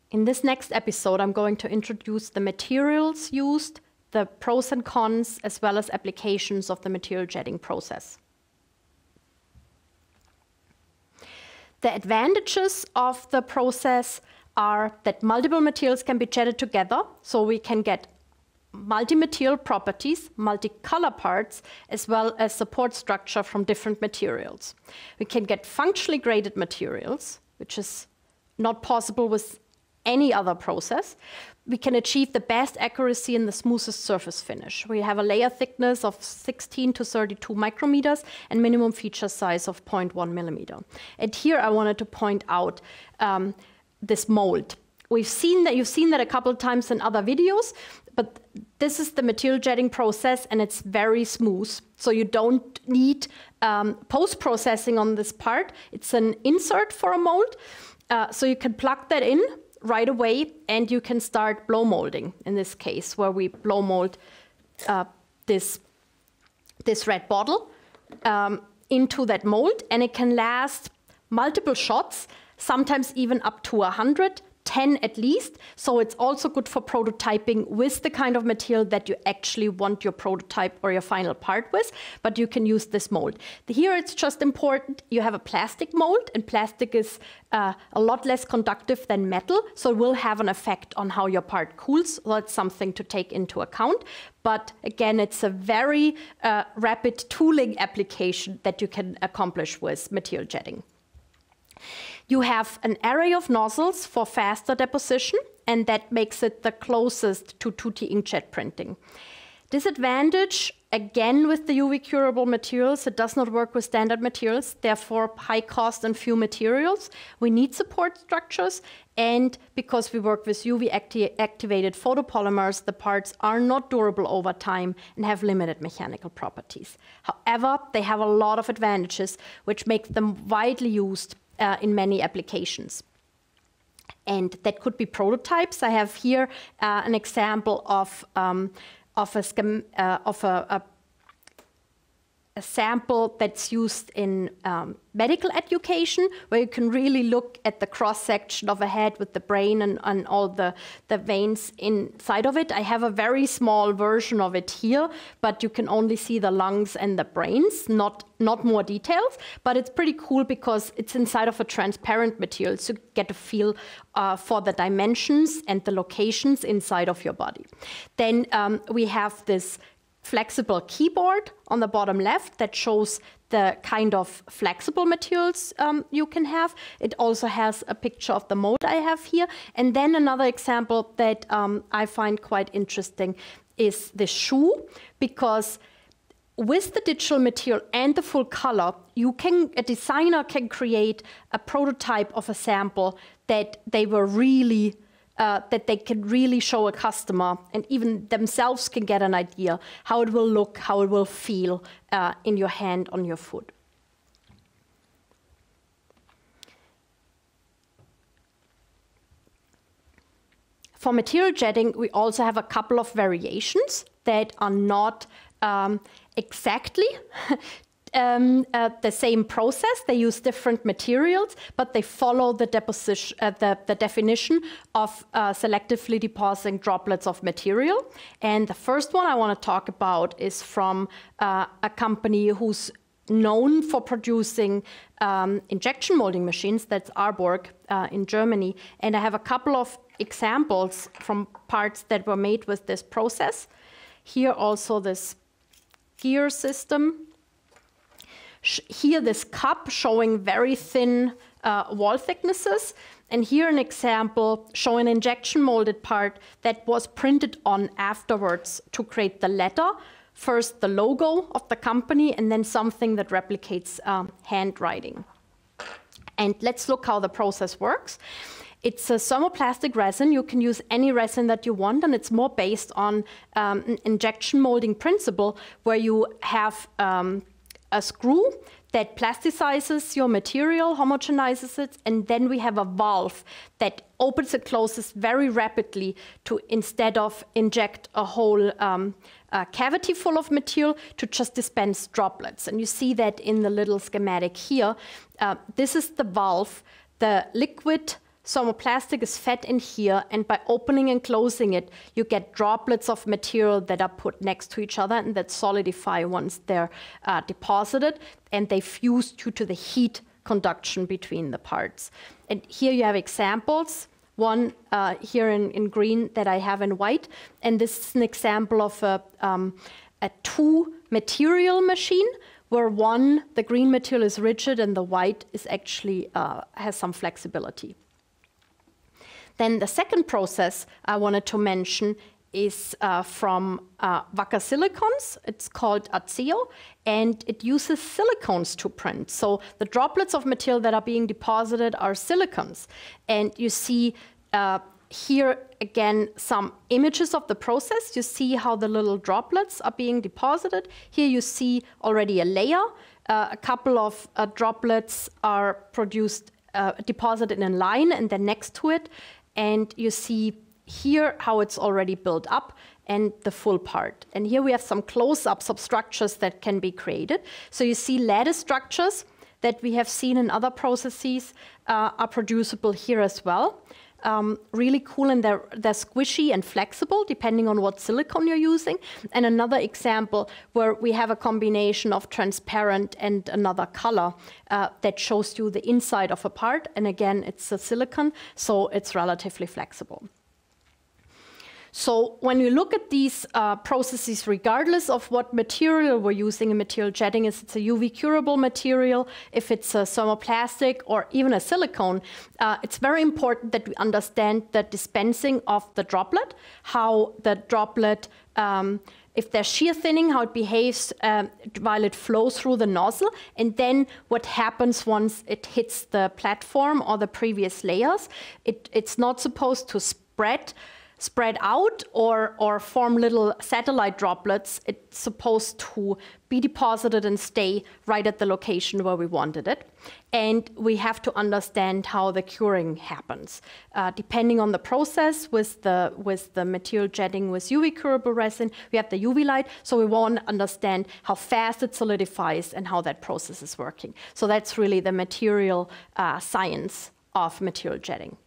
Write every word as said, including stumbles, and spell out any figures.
In this next episode, I'm going to introduce the materials used, the pros and cons, as well as applications of the material jetting process. The advantages of the process are that multiple materials can be jetted together, so we can get multi-material properties, multi-color parts, as well as support structure from different materials. We can get functionally graded materials, which is not possible with any other process. We can achieve the best accuracy in the smoothest surface finish. We have a layer thickness of sixteen to thirty-two micrometers and minimum feature size of zero point one millimeter. And here I wanted to point out um, this mold. We've seen that, you've seen that a couple of times in other videos, but this is the material jetting process and it's very smooth. So you don't need um, post-processing on this part. It's an insert for a mold. Uh, so you can plug that in right away and you can start blow molding in this case, where we blow mold uh, this, this red bottle um, into that mold, and it can last multiple shots, sometimes even up to one hundred, ten at least. So it's also good for prototyping with the kind of material that you actually want your prototype or your final part with, but you can use this mold. Here it's just important, you have a plastic mold, and plastic is uh, a lot less conductive than metal, so it will have an effect on how your part cools. So that's something to take into account. But again, it's a very uh, rapid tooling application that you can accomplish with material jetting. You have an array of nozzles for faster deposition, and that makes it the closest to two D inkjet printing. Disadvantage, again with the U V curable materials, it does not work with standard materials, therefore high cost and few materials. We need support structures, and because we work with U V acti activated photopolymers, the parts are not durable over time and have limited mechanical properties. However, they have a lot of advantages, which make them widely used Uh, in many applications. And that could be prototypes. I have here uh, an example of, um, of, a, schem uh, of a, a, a sample that's used in um, medical education, where you can really look at the cross-section of a head with the brain and, and all the, the veins inside of it. I have a very small version of it here, but you can only see the lungs and the brains, not, not more details. But it's pretty cool because it's inside of a transparent material, so you get a feel uh, for the dimensions and the locations inside of your body. Then um, we have this flexible keyboard on the bottom left that shows the kind of flexible materials um, you can have. It also has a picture of the mold I have here. And then another example that um, I find quite interesting is the shoe, because with the digital material and the full color, you can, a designer can create a prototype of a sample that they were really Uh, that they can really show a customer, and even themselves can get an idea how it will look, how it will feel uh, in your hand, on your foot. For material jetting, we also have a couple of variations that are not um, exactly Um, uh, the same process. They use different materials, but they follow the, deposition, uh, the, the definition of uh, selectively depositing droplets of material. And the first one I want to talk about is from uh, a company who's known for producing um, injection molding machines. That's Arborg uh, in Germany. And I have a couple of examples from parts that were made with this process. Here also this gear system. Here this cup showing very thin uh, wall thicknesses, and here an example showing an injection molded part that was printed on afterwards to create the letter. First the logo of the company, and then something that replicates um, handwriting. And let's look how the process works. It's a thermoplastic resin. You can use any resin that you want, and it's more based on um, an injection molding principle, where you have um, a screw that plasticizes your material, homogenizes it, and then we have a valve that opens and closes very rapidly to, instead of inject a whole um, uh, cavity full of material, to just dispense droplets. And you see that in the little schematic here. Uh, this is the valve. The liquid thermoplastic is fed in here, and by opening and closing it, you get droplets of material that are put next to each other and that solidify once they're uh, deposited, and they fuse due to the heat conduction between the parts. And here you have examples, one uh, here in, in green that I have in white, and this is an example of a, um, a two material machine, where one, the green material is rigid and the white is actually uh, has some flexibility. Then the second process I wanted to mention is uh, from uh, Wacker Silicones. It's called Aceo, and it uses silicones to print. So the droplets of material that are being deposited are silicones. And you see uh, here again some images of the process. You see how the little droplets are being deposited. Here you see already a layer. Uh, a couple of uh, droplets are produced, uh, deposited in a line, and then next to it. And you see here how it's already built up and the full part. And here we have some close-ups of structures that can be created. So you see lattice structures that we have seen in other processes uh, are producible here as well. Um, really cool, and they're, they're squishy and flexible depending on what silicone you're using. And another example where we have a combination of transparent and another color uh, that shows you the inside of a part. And again, it's a silicone, so it's relatively flexible. So when you look at these uh, processes, regardless of what material we're using in material jetting, if it's a U V curable material, if it's a thermoplastic or even a silicone, uh, it's very important that we understand the dispensing of the droplet, how the droplet, um, if there's shear thinning, how it behaves um, while it flows through the nozzle, and then what happens once it hits the platform or the previous layers. It, it's not supposed to spread spread out or, or form little satellite droplets. It's supposed to be deposited and stay right at the location where we wanted it. And we have to understand how the curing happens. Uh, depending on the process, with the, with the material jetting with U V curable resin, we have the U V light, so we want to understand how fast it solidifies and how that process is working. So that's really the material uh, science of material jetting.